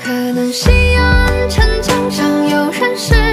可能夕阳城墙上有人是